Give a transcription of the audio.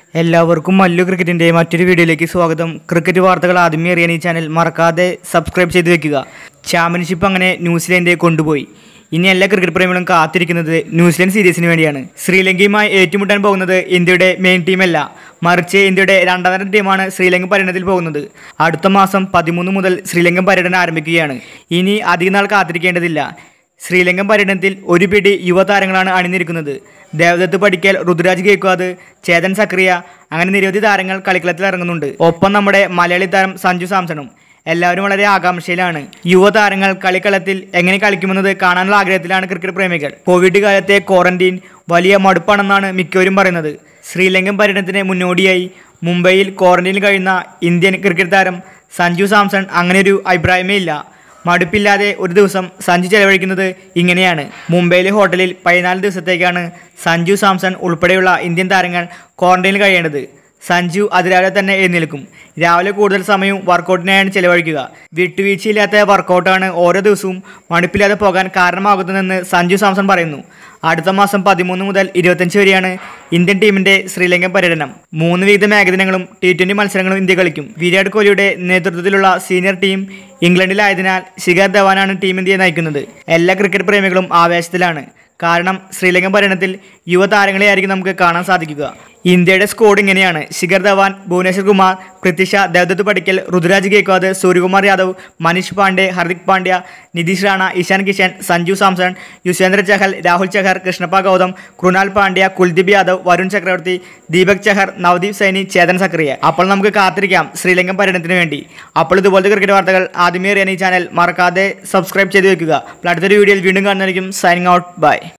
എല്ലാവർക്കും മല്ലു ക്രിക്കറ്റിൻ്റെ മറ്റൊരു വീഡിയോയിലേക്ക് സ്വാഗതം. ക്രിക്കറ്റ് വാർത്തകൾ ആദ്യമേ അറിയാൻ ഈ ചാനൽ മറക്കാതെ സബ്സ്ക്രൈബ് ചെയ്ത് വെക്കുക. ചാമ്പ്യൻഷിപ്പ് അങ്ങനെ ന്യൂസിലൻഡ് കൊണ്ടുപോയി. ഇനി എല്ലാ ക്രിക്കറ്റ് പ്രേമികളും കാത്തിരിക്കുന്നത് ന്യൂസിലൻഡ് സീരീസിന് വേണ്ടിയാണ്. ശ്രീലങ്കയുമായി ഏറ്റുമുട്ടാൻ പോകുന്നത് ഇന്ത്യയുടെ മെയിൻ ടീമല്ല, മറിച്ച് ഇന്ത്യയുടെ രണ്ടാമത്തെ ടീമാണ് ശ്രീലങ്ക പര്യടനത്തിൽ പോകുന്നത്. അടുത്ത മാസം 13 മുതൽ ശ്രീലങ്കൻ പര്യടനം ആരംഭിക്കുകയാണ്. ഇനി അധികം നാൾ കാത്തിരിക്കേണ്ടതില്ല. ശ്രീലങ്കൻ പര്യടനത്തിൽ ഒരു പിടി യുവതാരങ്ങളാണ് അണിനിരിക്കുന്നത്. ദേവദത്ത് പടിക്കൽ, ഋതുരാജ് ഗേക്വാദ്, ചേതൻ സക്രിയ അങ്ങനെ നിരവധി താരങ്ങൾ കളിക്കളത്തിൽ ഇറങ്ങുന്നുണ്ട്. ഒപ്പം നമ്മുടെ മലയാളി താരം സഞ്ജു സാംസണും. എല്ലാവരും വളരെ ആകാംക്ഷയിലാണ്. യുവതാരങ്ങൾ കളിക്കളത്തിൽ എങ്ങനെ കളിക്കുമെന്നത് കാണാനുള്ള ആഗ്രഹത്തിലാണ് ക്രിക്കറ്റ് പ്രേമികൾ. കോവിഡ് കാലത്തെ ക്വാറന്റീൻ വലിയ മടുപ്പാണെന്നാണ് മിക്കവരും പറയുന്നത്. ശ്രീലങ്കൻ പര്യടനത്തിന് മുന്നോടിയായി മുംബൈയിൽ ക്വാറന്റീനിൽ കഴിയുന്ന ഇന്ത്യൻ ക്രിക്കറ്റ് താരം സഞ്ജു സാംസൺ അങ്ങനെയൊരു അഭിപ്രായമേ ഇല്ല. മടുപ്പില്ലാതെ ഒരു ദിവസം സഞ്ജു ചെലവഴിക്കുന്നത് ഇങ്ങനെയാണ്. മുംബൈയിലെ ഹോട്ടലിൽ 14 ദിവസത്തേക്കാണ് സഞ്ജു സാംസൺ ഉൾപ്പെടെയുള്ള ഇന്ത്യൻ താരങ്ങൾ ക്വാറന്റൈനിൽ കഴിയേണ്ടത്. സഞ്ജു അതിരാവിലെ തന്നെ എഴുന്നേൽക്കും. രാവിലെ കൂടുതൽ സമയവും വർക്കൗട്ടിനായാണ് ചെലവഴിക്കുക. വിട്ടുവീഴ്ചയില്ലാത്ത വർക്കൗട്ടാണ് ഓരോ ദിവസവും മടുപ്പില്ലാതെ പോകാൻ കാരണമാകുന്നതെന്ന് സഞ്ജു സാംസൺ പറയുന്നു. അടുത്ത മാസം 13 മുതൽ 25 വരെയാണ് ഇന്ത്യൻ ടീമിന്റെ ശ്രീലങ്കൻ പര്യടനം. 3 വിവിധ ഏകദിനങ്ങളും T20 മത്സരങ്ങളും ഇന്ത്യ കളിക്കും. വിരാട് കോഹ്ലിയുടെ നേതൃത്വത്തിലുള്ള സീനിയർ ടീം ഇംഗ്ലണ്ടിലായതിനാൽ ശിഖർ ധവാനാണ് ടീം ഇന്ത്യയെ നയിക്കുന്നത്. എല്ലാ ക്രിക്കറ്റ് പ്രേമികളും ആവേശത്തിലാണ്. കാരണം ശ്രീലങ്കൻ പര്യടനത്തിൽ യുവതാരങ്ങളെയായിരിക്കും നമുക്ക് കാണാൻ സാധിക്കുക. ഇന്ത്യയുടെ സ്ക്വാഡ് ഇങ്ങനെയാണ്: ശിഖർ ധവാൻ, ഭുവനേശ്വർ കുമാർ, പൃഥ്വി ഷാ, ദേവദത്ത് പടിക്കൽ, ഋതുരാജ് ഗേക്വാദ്, സൂര്യകുമാർ യാദവ്, മനീഷ് പാണ്ഡെ, ഹർദിക് പാണ്ഡ്യ, നിതീഷ് റാണ, ഇഷാൻ കിഷൻ, സഞ്ജു സാംസൺ, യുസ്വേന്ദ്ര ചഹൽ, രാഹുൽ ചഹർ, കൃഷ്ണപ്പ ഗൗതം, കൃണാൽ പാണ്ഡ്യ, കുൽദീപ് യാദവ്, വരുൺ ചക്രവർത്തി, ദീപക് ചഹർ, നവദീപ് സൈനി, ചേതൻ സക്രിയ. അപ്പോൾ നമുക്ക് കാത്തിരിക്കാം ശ്രീലങ്കൻ പര്യടനത്തിന് വേണ്ടി. അപ്പോൾ ഇതുപോലത്തെ ക്രിക്കറ്റ് വാർത്തകൾ ആദ്യമേ അറിയാൻ ഈ ചാനൽ മറക്കാതെ സബ്സ്ക്രൈബ് ചെയ്ത് വെക്കുക. അടുത്തൊരു വീഡിയോയിൽ വീണ്ടും കാണുന്നതായിരിക്കും. Signing out. ബൈ.